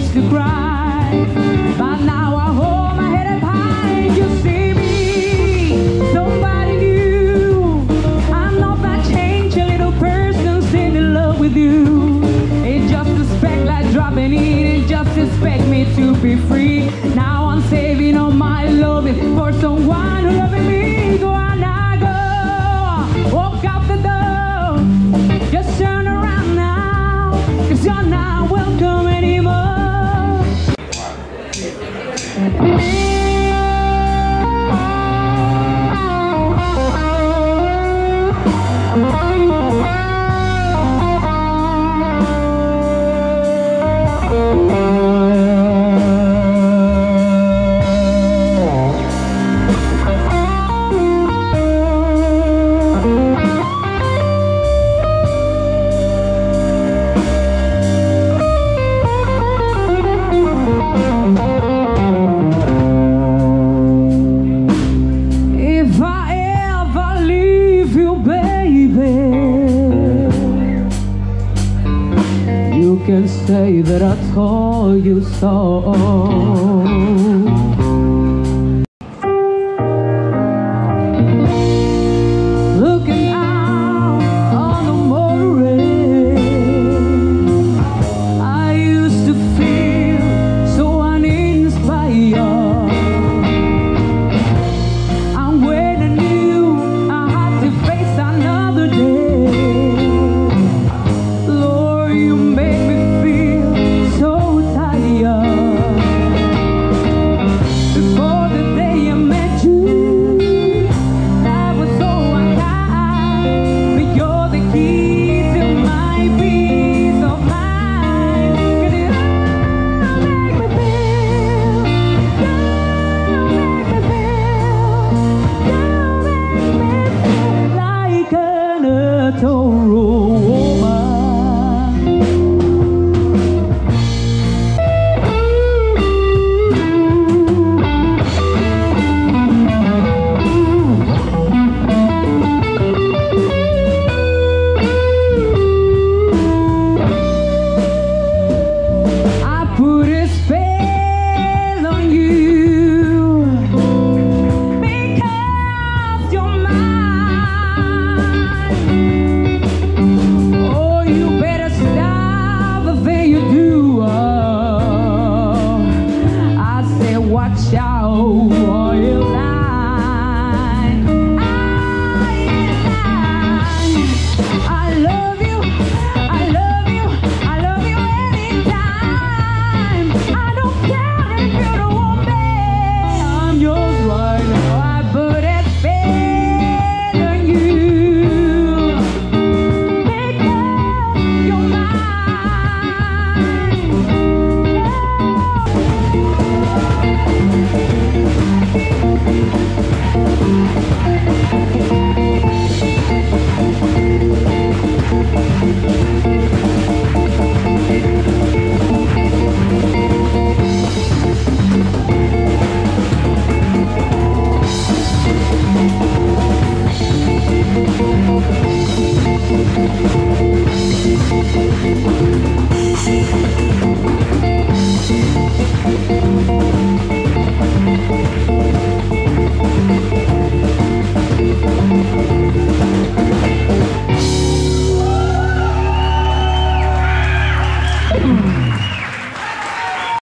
used to cry, but now I hold my head up high. You see me, somebody new. I'm not that changed, a little person still in love with you. It just expect like dropping in, it just expect me to be free. Now I'm saving all my loving for someone who loving me. Go on now, go, walk out the door, just turn around now, 'cause you're not welcome anymore. You can say that I told you so.